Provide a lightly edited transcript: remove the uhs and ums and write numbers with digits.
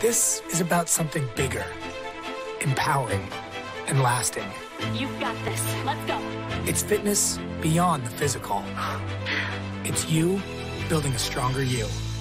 This is about something bigger, empowering, and lasting. You've got this. Let's go. It's fitness beyond the physical. It's you building a stronger you.